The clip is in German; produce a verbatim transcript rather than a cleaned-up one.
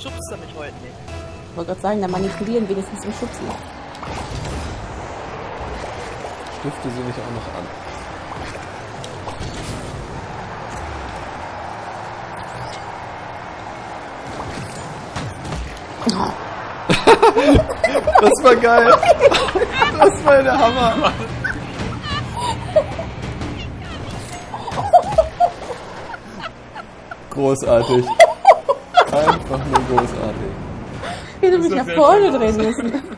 schubst du mich heute nicht. Ich wollte gerade sagen, da manipulieren wenigstens im Schubsen. Stifte sie mich auch noch an. Das war geil. Das war der Hammer. Großartig. Einfach nur großartig. Ich hätte mich nach vorne drehen müssen.